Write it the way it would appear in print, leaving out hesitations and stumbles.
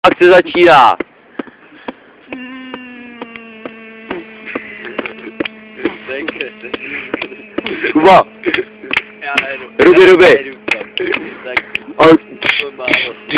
Akce začíná. Kuba. Já nejedu. Ruby. Tak. Ale...